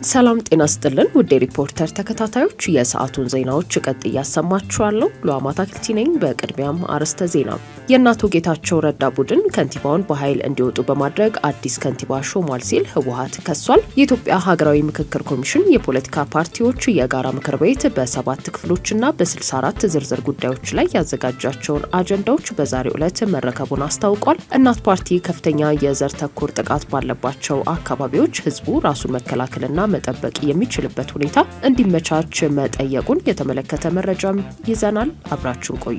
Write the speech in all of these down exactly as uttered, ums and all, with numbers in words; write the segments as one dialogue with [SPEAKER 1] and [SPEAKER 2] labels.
[SPEAKER 1] ሰላም ጤና ይስጥልን ውድ ሪፖርተር ተከታታዮች የሰዓቱን ዜናዎች ቀጥ ያሰማችኋለሁ ሉአማታ ክልቲ ነኝ በቅድሚያም አርስተ ዜና የናቶ ጌታቸው ረዳ ቡድን ከንቲባውን በኃይል እንዲወጡ በማድረግ አዲስ ከንቲባ ሾሟል ሲል ህወሓት ከሷል የኢትዮጵያ ሀገራዊ ምክክር ኮሚሽን የፖለቲካ ፓርቲዎች የጋራ ምክር ቤት በሰባት ክፍሎችና በ64 ዝርዝር ጉዳዮች ላይ ያዘጋጃቸውን አጀንዳዎች በዛሬው ዕለት መረከቡን አስታውቋል እናት ፓርቲ ከፍተኛ የዘር ተኮር ጥቃት ባለባቸው አካባቢዎች ህዝቡ ራሱን መከላከልና መጠበቅ የሚችልበት ሁኔታ እንዲመቻች መጠየቁን የተመለከተ መረጃም ይዘናል አብራችሁን ቆዩ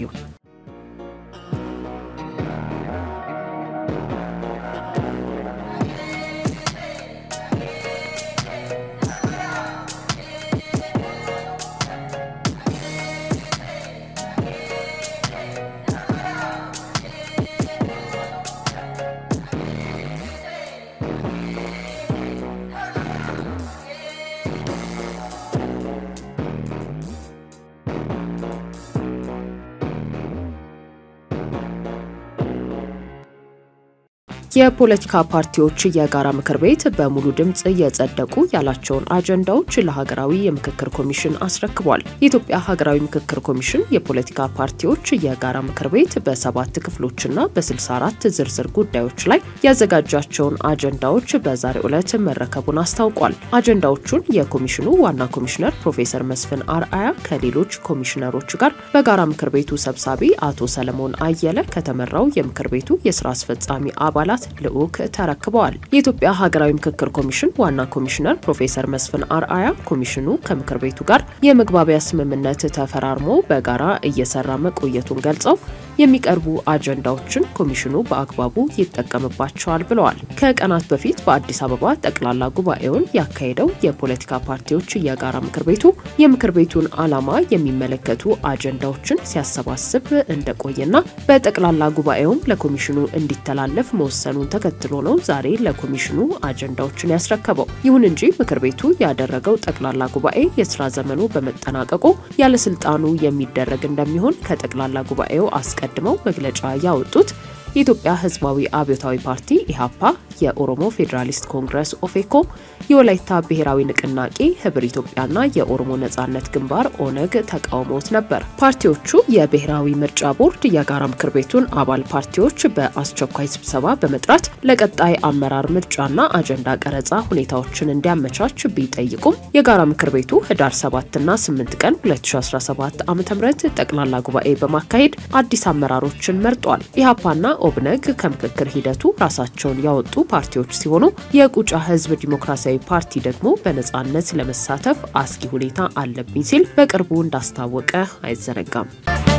[SPEAKER 1] የፖለቲካ ፓርቲዎች የጋራ ምክር ቤት በሙሉ ድምጽ የጸደቁ ያላቸውን አጀንዳዎች ለሀገራዊ የምክክር ኮሚሽን አስረክቧል። የኢትዮጵያ ሀገራዊ ምክክር ኮሚሽን የፖለቲካ ፓርቲዎች የጋራ ምክር ቤት በሰባት ክፍሎችና በ64 ዝርዝር ጉዳዮች ላይ ያዘጋጃቸውን አጀንዳዎች በዛሬው ዕለት መረከቡን አስታውቋል። አጀንዳዎቹን የኮሚሽኑ ዋና ኮሚሽነር ፕሮፌሰር መስፍን አርአያ ከሌሎች ኮሚሽነሮች ጋር በጋራ ምክር ቤቱ ሰብሳቢ አቶ ሰለሞን አየለ ከተመራው የምክር ቤቱ የሥራ አስፈጻሚ አባላት ለኡክ ተረክበዋል። የኢትዮጵያ ሀገራዊ ምክክር ኮሚሽን ዋና ኮሚሽነር ፕሮፌሰር መስፍን አርአያ ኮሚሽኑ ከምክር ቤቱ ጋር የመግባቢያ ስምምነት ተፈራርሞ በጋራ እየሰራ መቆየቱን ገልጸው የሚቀርቡ አጀንዳዎችን ኮሚሽኑ በአግባቡ ይጠቀምባቸዋል ብለዋል። ከቀናት በፊት በአዲስ አበባ ጠቅላላ ጉባኤውን ያካሄደው የፖለቲካ ፓርቲዎች የጋራ ምክር ቤቱ የምክር ቤቱን ዓላማ የሚመለከቱ አጀንዳዎችን ሲያሰባስብ እንደቆየና በጠቅላላ ጉባኤውም ለኮሚሽኑ እንዲተላለፍ መወሰኑን ተከትሎ ነው ዛሬ ለኮሚሽኑ አጀንዳዎችን ያስረከበው። ይሁን እንጂ ምክር ቤቱ ያደረገው ጠቅላላ ጉባኤ የሥራ ዘመኑ በመጠናቀቁ ያለ ስልጣኑ የሚደረግ እንደሚሆን ከጠቅላላ ጉባኤው አስቀድመው መግለጫ ያወጡት የኢትዮጵያ ህዝባዊ አብዮታዊ ፓርቲ ኢሃፓ የኦሮሞ ፌደራሊስት ኮንግረስ ኦፌኮ የወላይታ ብሔራዊ ንቅናቄ ህብር ኢትዮጵያና የኦሮሞ ነጻነት ግንባር ኦነግ ተቃውሞት ነበር። ፓርቲዎቹ የብሔራዊ ምርጫ ቦርድ የጋራ ምክር ቤቱን አባል ፓርቲዎች በአስቸኳይ ስብሰባ በመጥራት ለቀጣይ አመራር ምርጫና አጀንዳ ቀረጻ ሁኔታዎችን እንዲያመቻች ቢጠይቁም የጋራ ምክር ቤቱ ህዳር ሰባት እና ስምንት ቀን ሁለት ሺህ አስራ ሰባት ዓ.ም ጠቅላላ ጉባኤ በማካሄድ አዲስ አመራሮችን መርጧል። ኢሃፓና ኦብነግ ከምክክር ሂደቱ ራሳቸውን ያወጡ ፓርቲዎች ሲሆኑ የቁጫ ህዝብ ዲሞክራሲያዊ ፓርቲ ደግሞ በነጻነት ለመሳተፍ አስጊ ሁኔታ አለብኝ ሲል በቅርቡ እንዳስታወቀ አይዘነጋም።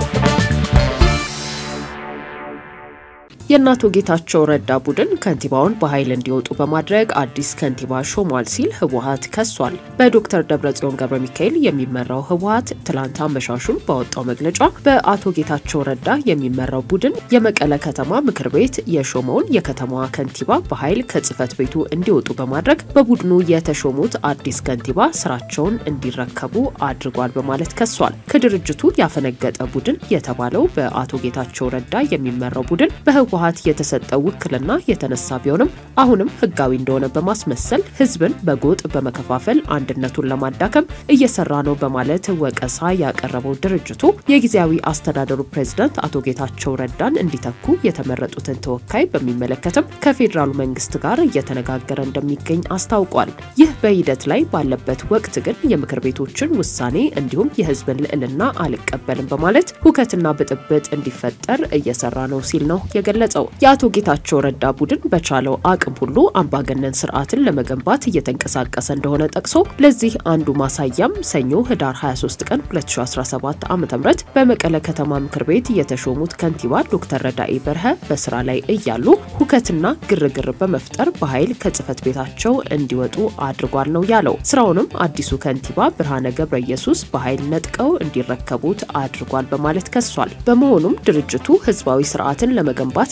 [SPEAKER 1] የናቶ ጌታቸው ረዳ ቡድን ከንቲባውን በኃይል እንዲወጡ በማድረግ አዲስ ከንቲባ ሾሟል ሲል ህወሓት ከሷል። በዶክተር ደብረጽዮን ገብረ ሚካኤል የሚመራው ህወሓት ትላንት አመሻሹን ባወጣው መግለጫ በአቶ ጌታቸው ረዳ የሚመራው ቡድን የመቀለ ከተማ ምክር ቤት የሾመውን የከተማዋ ከንቲባ በኃይል ከጽፈት ቤቱ እንዲወጡ በማድረግ በቡድኑ የተሾሙት አዲስ ከንቲባ ስራቸውን እንዲረከቡ አድርጓል በማለት ከሷል። ከድርጅቱ ያፈነገጠ ቡድን የተባለው በአቶ ጌታቸው ረዳ የሚመራው ቡድን በህወሓት ህወሓት የተሰጠው ውክልና የተነሳ ቢሆንም አሁንም ህጋዊ እንደሆነ በማስመሰል ህዝብን በጎጥ በመከፋፈል አንድነቱን ለማዳከም እየሰራ ነው በማለት ወቀሳ ያቀረበው ድርጅቱ የጊዜያዊ አስተዳደሩ ፕሬዝዳንት አቶ ጌታቸው ረዳን እንዲተኩ የተመረጡትን ተወካይ በሚመለከትም ከፌደራሉ መንግስት ጋር እየተነጋገረ እንደሚገኝ አስታውቋል። ይህ በሂደት ላይ ባለበት ወቅት ግን የምክር ቤቶችን ውሳኔ እንዲሁም የህዝብን ልዕልና አልቀበልም በማለት ሁከትና ብጥብጥ እንዲፈጠር እየሰራ ነው ሲል ነው የገለጸው። የአቶ ጌታቸው ረዳ ቡድን በቻለው አቅም ሁሉ አምባገነን ስርዓትን ለመገንባት እየተንቀሳቀሰ እንደሆነ ጠቅሶ ለዚህ አንዱ ማሳያም ሰኞ ህዳር ሃያ ሶስት ቀን ሁለት ሺህ አስራ ሰባት ዓ.ም በመቀለ ከተማ ምክር ቤት የተሾሙት ከንቲባ ዶክተር ረዳኢ በርሀ በስራ ላይ እያሉ ሁከትና ግርግር በመፍጠር በኃይል ከጽፈት ቤታቸው እንዲወጡ አድርጓል ነው ያለው። ስራውንም አዲሱ ከንቲባ ብርሃነ ገብረ ኢየሱስ በኃይል ነጥቀው እንዲረከቡት አድርጓል በማለት ከሷል። በመሆኑም ድርጅቱ ህዝባዊ ስርዓትን ለመገንባት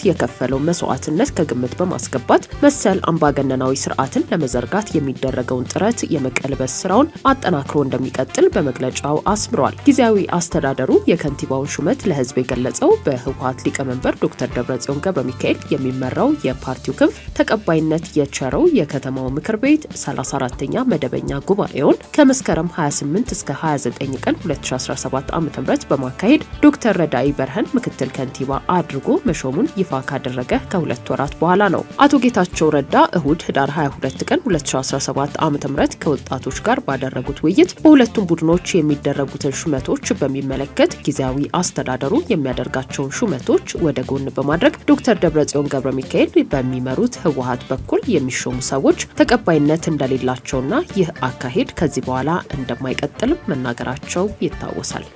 [SPEAKER 1] የከፈለው መስዋዕትነት ከግምት በማስገባት መሰል አምባገነናዊ ስርዓትን ለመዘርጋት የሚደረገውን ጥረት የመቀልበስ ስራውን አጠናክሮ እንደሚቀጥል በመግለጫው አስምሯል። ጊዜያዊ አስተዳደሩ የከንቲባውን ሹመት ለህዝብ የገለጸው በህወሓት ሊቀመንበር ዶክተር ደብረጽዮን ገብረሚካኤል የሚመራው የፓርቲው ክንፍ ተቀባይነት የቸረው የከተማው ምክር ቤት ሰላሳ አራተኛ መደበኛ ጉባኤውን ከመስከረም ሃያ ስምንት እስከ ሃያ ዘጠኝ ቀን ሁለት ሺህ አስራ ሰባት ዓ.ም በማካሄድ ዶክተር ረዳኢ በርሀን ምክትል ከንቲባ አድርጎ መሾሙን ይፋ ካደረገ ከሁለት ወራት በኋላ ነው። አቶ ጌታቸው ረዳ እሁድ ህዳር ሃያ ሁለት ቀን ሁለት ሺህ አስራ ሰባት ዓ.ም ከወጣቶች ጋር ባደረጉት ውይይት በሁለቱም ቡድኖች የሚደረጉትን ሹመቶች በሚመለከት ጊዜያዊ አስተዳደሩ የሚያደርጋቸውን ሹመቶች ወደ ጎን በማድረግ ዶክተር ደብረጽዮን ገብረሚካኤል በሚመሩት ህወሓት በኩል የሚሾሙ ሰዎች ተቀባይነት እንደሌላቸውና ይህ አካሄድ ከዚህ በኋላ እንደማይቀጥል መናገራቸው ይታወሳል።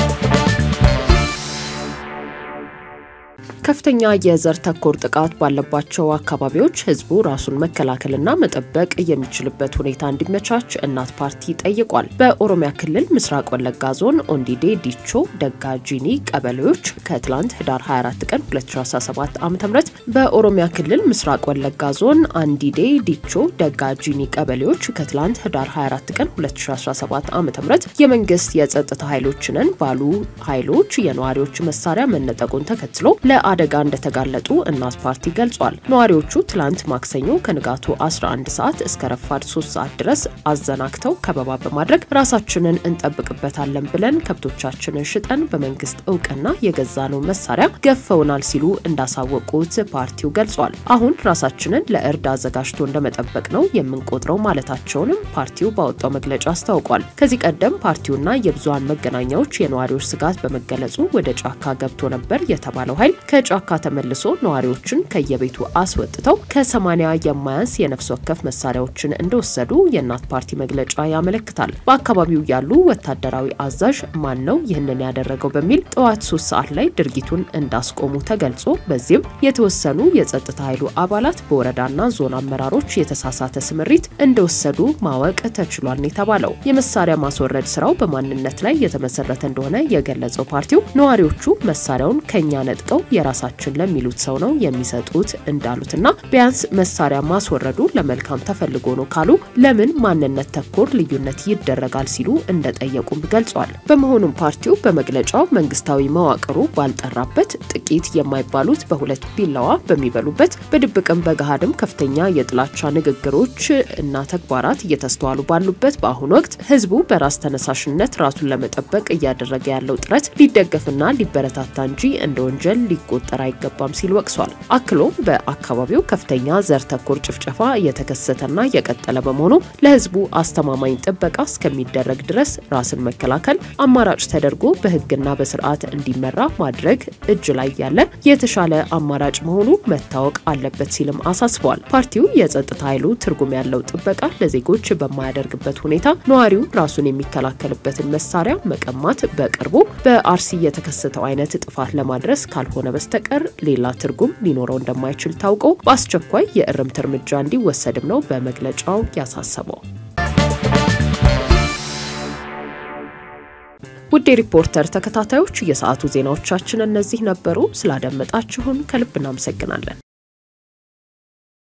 [SPEAKER 1] ከፍተኛ የዘር ተኮር ጥቃት ባለባቸው አካባቢዎች ህዝቡ ራሱን መከላከልና መጠበቅ የሚችልበት ሁኔታ እንዲመቻች እናት ፓርቲ ጠይቋል። በኦሮሚያ ክልል ምስራቅ ወለጋ ዞን ኦንዲዴ ዲቾ ደጋጂኒ ቀበሌዎች ከትላንት ህዳር ሃያ አራት ቀን ሁለት ሺህ አስራ ሰባት ዓ.ም በኦሮሚያ ክልል ምስራቅ ወለጋ ዞን አንዲዴ ዲቾ ደጋጂኒ ቀበሌዎች ከትላንት ህዳር ሃያ አራት ቀን ሁለት ሺህ አስራ ሰባት ዓ.ም የመንግስት የጸጥታ ኃይሎችን ባሉ ኃይሎች የነዋሪዎች መሳሪያ መነጠቁን ተከትሎ ለአደጋ እንደተጋለጡ እናት ፓርቲ ገልጿል። ነዋሪዎቹ ትላንት ማክሰኞ ከንጋቱ አስራ አንድ ሰዓት እስከ ረፋድ ሶስት ሰዓት ድረስ አዘናክተው ከበባ በማድረግ ራሳችንን እንጠብቅበታለን ብለን ከብቶቻችንን ሽጠን በመንግስት እውቅና የገዛነው መሳሪያ ገፈውናል ሲሉ እንዳሳወቁት ፓርቲው ገልጿል። አሁን ራሳችንን ለእርድ አዘጋጅቶ እንደመጠበቅ ነው የምንቆጥረው ማለታቸውንም ፓርቲው ባወጣው መግለጫ አስታውቋል። ከዚህ ቀደም ፓርቲውና የብዙሃን መገናኛዎች የነዋሪዎች ስጋት በመገለጹ ወደ ጫካ ገብቶ ነበር የተባለው ኃይል ከጫካ ተመልሶ ነዋሪዎችን ከየቤቱ አስወጥተው ከሰማንያ የማያንስ የነፍስ ወከፍ መሳሪያዎችን እንደወሰዱ የእናት ፓርቲ መግለጫ ያመለክታል። በአካባቢው ያሉ ወታደራዊ አዛዥ ማን ነው ይህንን ያደረገው በሚል ጠዋት ሶስት ሰዓት ላይ ድርጊቱን እንዳስቆሙ ተገልጾ በዚህም የተወሰኑ የጸጥታ ኃይሉ አባላት በወረዳና ዞን አመራሮች የተሳሳተ ስምሪት እንደወሰዱ ማወቅ ተችሏል የተባለው የመሳሪያ ማስወረድ ስራው በማንነት ላይ የተመሰረተ እንደሆነ የገለጸው ፓርቲው ነዋሪዎቹ መሳሪያውን ከኛ ነጥቀው የራሳችን ለሚሉት ሰው ነው የሚሰጡት እንዳሉትና ቢያንስ መሳሪያ ማስወረዱ ለመልካም ተፈልጎ ነው ካሉ ለምን ማንነት ተኮር ልዩነት ይደረጋል ሲሉ እንደጠየቁም ገልጿል። በመሆኑም ፓርቲው በመግለጫው መንግስታዊ መዋቅሩ ባልጠራበት ጥቂት የማይባሉት በሁለት ቢላዋ በሚበሉበት በድብቅም በገሃድም ከፍተኛ የጥላቻ ንግግሮች እና ተግባራት እየተስተዋሉ ባሉበት በአሁኑ ወቅት ህዝቡ በራስ ተነሳሽነት ራሱን ለመጠበቅ እያደረገ ያለው ጥረት ሊደገፍና ሊበረታታ እንጂ እንደ ወንጀል ሊቆጠር አይገባም ሲል ወቅሷል። አክሎ በአካባቢው ከፍተኛ ዘር ተኮር ጭፍጨፋ የተከሰተና የቀጠለ በመሆኑ ለህዝቡ አስተማማኝ ጥበቃ እስከሚደረግ ድረስ ራስን መከላከል አማራጭ ተደርጎ በህግና በስርዓት እንዲመራ ማድረግ እጅ ላይ ያለ የተሻለ አማራጭ መሆኑ መታወቅ አለበት ሲልም አሳስቧል። ፓርቲው የጸጥታ ኃይሉ ትርጉም ያለው ጥበቃ ለዜጎች በማያደርግበት ሁኔታ ነዋሪው ራሱን የሚከላከልበትን መሳሪያ መቀማት በቅርቡ በአርሲ የተከሰተው አይነት ጥፋት ለማድረስ ካልሆነ በስተቀር ሌላ ትርጉም ሊኖረው እንደማይችል ታውቆ በአስቸኳይ የእርምት እርምጃ እንዲወሰድም ነው በመግለጫው ያሳሰበው። ውድ ሪፖርተር ተከታታዮች የሰዓቱ ዜናዎቻችን እነዚህ ነበሩ። ስላደመጣችሁን ከልብ እናመሰግናለን።